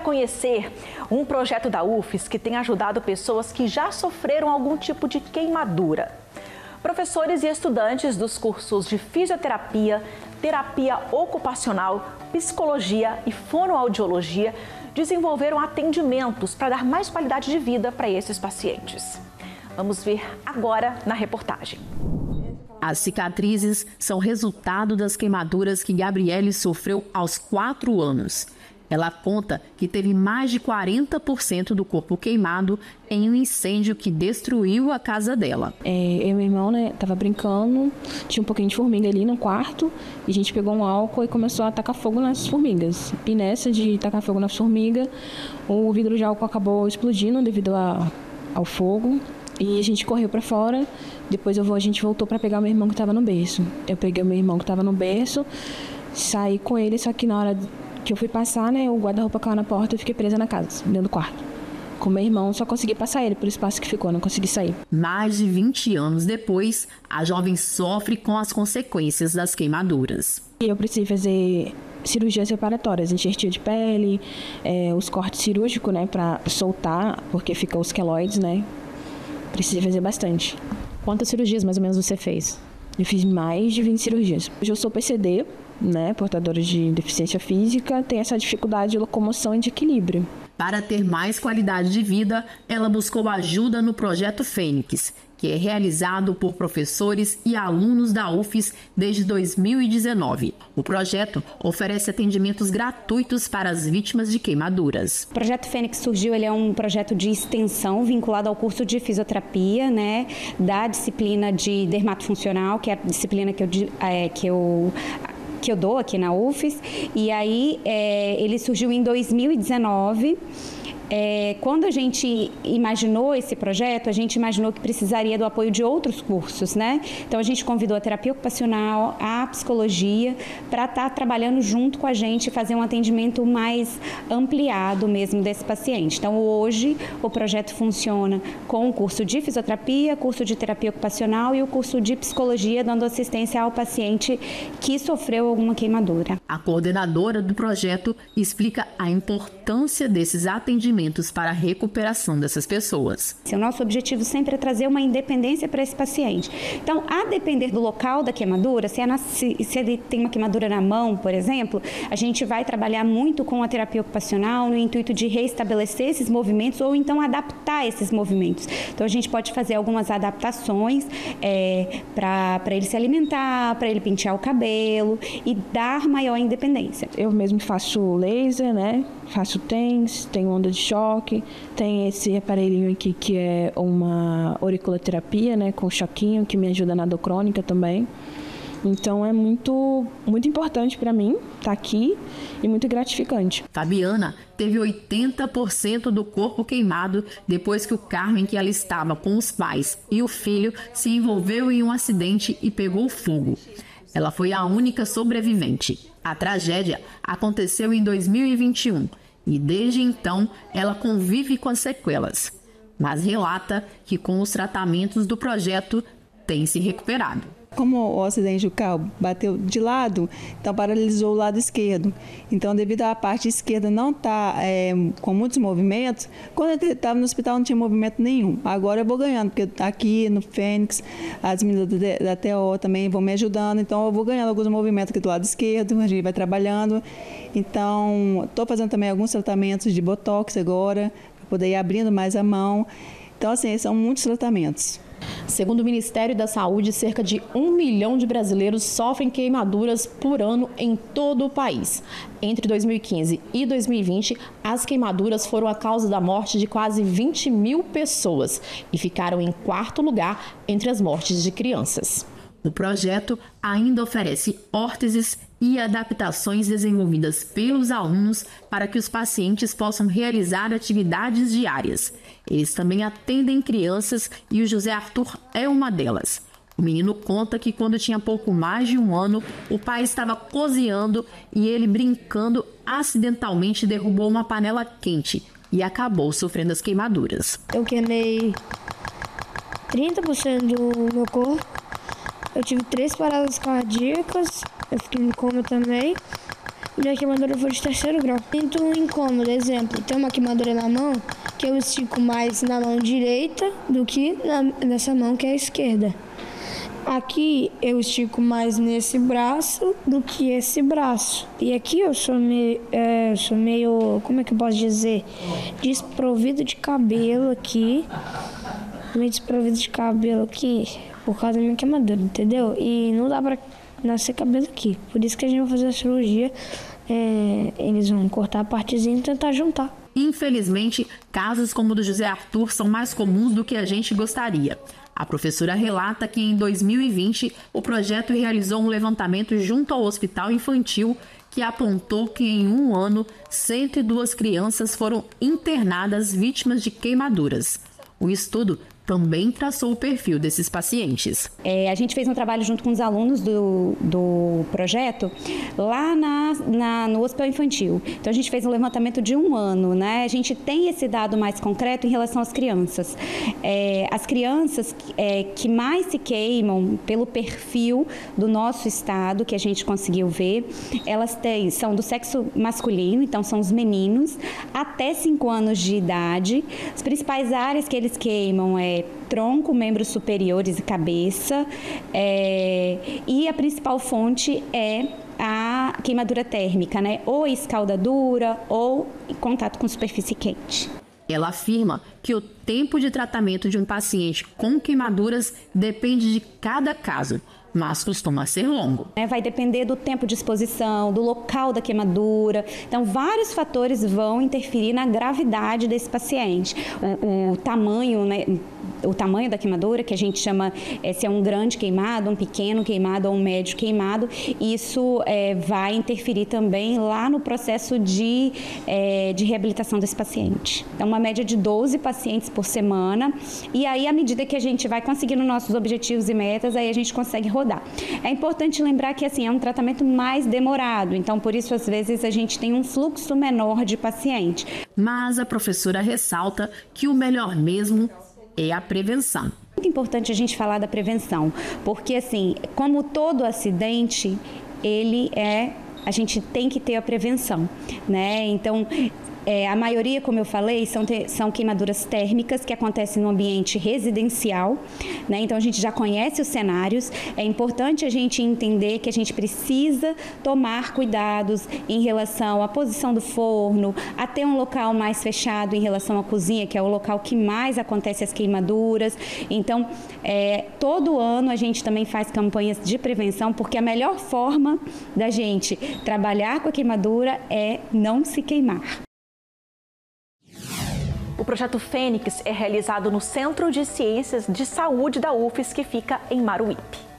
conhecer um projeto da UFES que tem ajudado pessoas que já sofreram algum tipo de queimadura. Professores e estudantes dos cursos de fisioterapia, terapia ocupacional, psicologia e fonoaudiologia desenvolveram atendimentos para dar mais qualidade de vida para esses pacientes. Vamos ver agora na reportagem. As cicatrizes são resultado das queimaduras que Gabriele sofreu aos 4 anos. Ela conta que teve mais de 40% do corpo queimado em um incêndio que destruiu a casa dela. Eu e meu irmão, tava brincando, tinha um pouquinho de formiga ali no quarto, e a gente pegou um álcool e começou a tacar fogo nas formigas. E nessa de tacar fogo nas formigas, o vidro de álcool acabou explodindo devido ao fogo, e a gente correu para fora. Depois a gente voltou para pegar o meu irmão que estava no berço. Eu peguei o meu irmão que estava no berço, saí com ele, só que na hora que eu fui passar, o guarda-roupa caiu na porta e fiquei presa na casa, dentro do quarto. Com meu irmão, só consegui passar ele pelo espaço que ficou, não consegui sair. Mais de 20 anos depois, a jovem sofre com as consequências das queimaduras. Eu precisei fazer cirurgias reparatórias, enxertia de pele, os cortes cirúrgicos, para soltar, porque fica os queloides, Precisei fazer bastante. Quantas cirurgias mais ou menos você fez? Eu fiz mais de 20 cirurgias. Hoje eu sou PCD, portadora de deficiência física, tem essa dificuldade de locomoção e de equilíbrio. Para ter mais qualidade de vida, ela buscou ajuda no Projeto Fênix, que é realizado por professores e alunos da UFES desde 2019. O projeto oferece atendimentos gratuitos para as vítimas de queimaduras. O Projeto Fênix surgiu, ele é um projeto de extensão vinculado ao curso de fisioterapia, da disciplina de dermatofuncional, que é a disciplina que eu dou aqui na UFES. E aí ele surgiu em 2019. Quando a gente imaginou esse projeto, a gente imaginou que precisaria do apoio de outros cursos, Então a gente convidou a terapia ocupacional, a psicologia, para estar trabalhando junto com a gente e fazer um atendimento mais ampliado mesmo desse paciente. Então hoje o projeto funciona com o curso de fisioterapia, curso de terapia ocupacional e o curso de psicologia, dando assistência ao paciente que sofreu alguma queimadura. A coordenadora do projeto explica a importância desses atendimentos para a recuperação dessas pessoas. O nosso objetivo sempre é trazer uma independência para esse paciente. Então, a depender do local da queimadura, se ele tem uma queimadura na mão, por exemplo, a gente vai trabalhar muito com a terapia ocupacional no intuito de reestabelecer esses movimentos ou então adaptar esses movimentos. Então, a gente pode fazer algumas adaptações para ele se alimentar, para ele pentear o cabelo e dar maior independência. Eu mesmo faço laser, faço TENS, tenho onda de choque, tem esse aparelhinho aqui que é uma auriculoterapia, com choquinho, que me ajuda na dor crônica também. Então é muito, muito importante para mim estar aqui e muito gratificante. Fabiana teve 80% do corpo queimado depois que o carro em que ela estava com os pais e o filho se envolveu em um acidente e pegou fogo. Ela foi a única sobrevivente. A tragédia aconteceu em 2021 e desde então ela convive com as sequelas, mas relata que com os tratamentos do projeto tem se recuperado. Como o acidente do carro bateu de lado, então paralisou o lado esquerdo. Então, devido à parte esquerda não estar com muitos movimentos, quando eu estava no hospital não tinha movimento nenhum. Agora eu vou ganhando, porque aqui no Fênix, as meninas da TO também vão me ajudando. Então, eu vou ganhando alguns movimentos aqui do lado esquerdo, a gente vai trabalhando. Então, estou fazendo também alguns tratamentos de botox agora, para poder ir abrindo mais a mão. Então, assim, são muitos tratamentos. Segundo o Ministério da Saúde, cerca de 1 milhão de brasileiros sofrem queimaduras por ano em todo o país. Entre 2015 e 2020, as queimaduras foram a causa da morte de quase 20 mil pessoas e ficaram em 4º lugar entre as mortes de crianças. O projeto ainda oferece órteses e adaptações desenvolvidas pelos alunos para que os pacientes possam realizar atividades diárias. Eles também atendem crianças e o José Arthur é uma delas. O menino conta que quando tinha pouco mais de 1 ano, o pai estava cozinhando e ele, brincando, acidentalmente derrubou uma panela quente e acabou sofrendo as queimaduras. Eu queimei 30% do meu corpo. Eu tive 3 paradas cardíacas, eu fiquei em coma também. Minha queimadura foi de 3º grau. Sinto um incômodo, exemplo, tem uma queimadura na mão que eu estico mais na mão direita do que nessa mão que é a esquerda. Aqui eu estico mais nesse braço do que esse braço. E aqui eu sou meio, como é que eu posso dizer? Desprovido de cabelo aqui. Meio desprovido de cabelo aqui por causa da minha queimadura, entendeu? E não dá pra nascer cabelo aqui. Por isso que a gente vai fazer a cirurgia. Eles vão cortar a partezinha e tentar juntar. Infelizmente, casos como o do José Arthur são mais comuns do que a gente gostaria. A professora relata que em 2020 o projeto realizou um levantamento junto ao Hospital Infantil que apontou que em um ano 102 crianças foram internadas vítimas de queimaduras. O estudo também traçou o perfil desses pacientes. A gente fez um trabalho junto com os alunos do projeto lá no Hospital Infantil. Então, a gente fez um levantamento de um ano, né? A gente tem esse dado mais concreto em relação às crianças. As crianças que mais se queimam pelo perfil do nosso estado, que a gente conseguiu ver, elas são do sexo masculino, então são os meninos, até 5 anos de idade. As principais áreas que eles queimam tronco, membros superiores e cabeça, e a principal fonte é a queimadura térmica, né? Ou escaldadura ou contato com superfície quente. Ela afirma que o tempo de tratamento de um paciente com queimaduras depende de cada caso, mas costuma ser longo. Vai depender do tempo de exposição, do local da queimadura. Então, vários fatores vão interferir na gravidade desse paciente. O tamanho, né? O tamanho da queimadura, que a gente chama se é um grande queimado, um pequeno queimado ou um médio queimado, isso vai interferir também lá no processo de reabilitação desse paciente. Então, uma média de 12 pacientes por semana, e aí, à medida que a gente vai conseguindo nossos objetivos e metas, aí a gente consegue rodar. É importante lembrar que, assim, é um tratamento mais demorado, então, por isso, às vezes, a gente tem um fluxo menor de paciente. Mas a professora ressalta que o melhor mesmo é a prevenção. Muito importante a gente falar da prevenção, porque assim, como todo acidente, a gente tem que ter a prevenção, né? Então, a maioria, como eu falei, são queimaduras térmicas que acontecem no ambiente residencial, né? Então, a gente já conhece os cenários. É importante a gente entender que a gente precisa tomar cuidados em relação à posição do forno, a ter um local mais fechado em relação à cozinha, que é o local que mais acontece as queimaduras. Então, todo ano a gente também faz campanhas de prevenção, porque a melhor forma da gente trabalhar com a queimadura é não se queimar. O projeto Fênix é realizado no Centro de Ciências de Saúde da UFES, que fica em Maruípe.